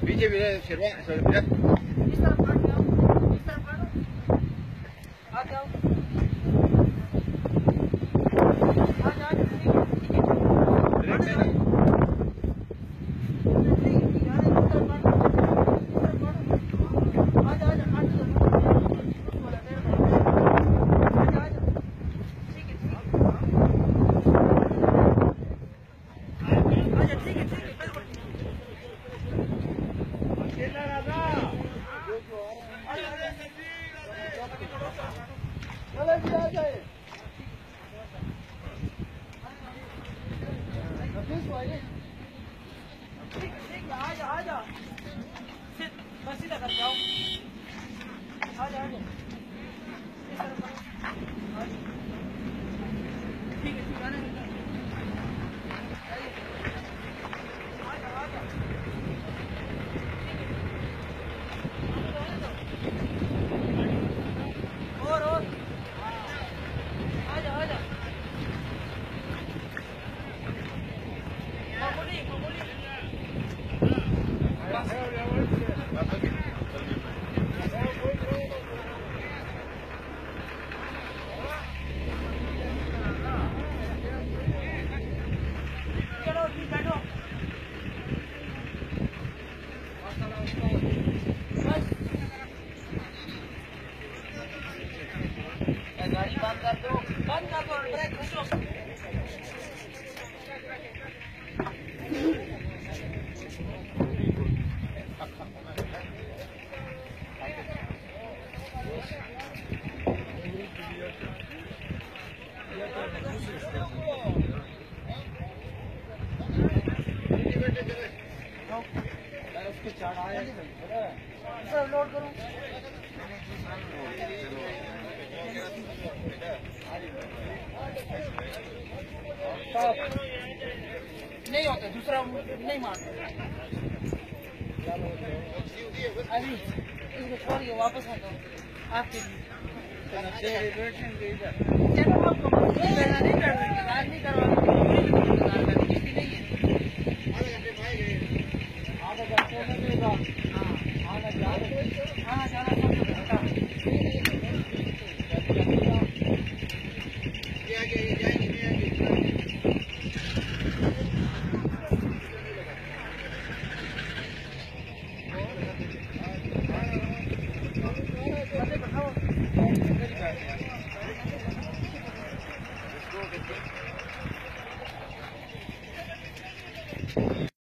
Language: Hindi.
पीछे भी शेरवा इस तरफ काट जाओ, इस तरफ काटो, आ जाओ, आ जाओ, गाड़ी बंद कर दो, ब्रेक घुसो। सर लोड करो। नहीं होता, दूसरा नहीं मारते। अभी इसको छोड़िए, वापस आ जाओ आपके लिए। चलो आपको नहीं करना।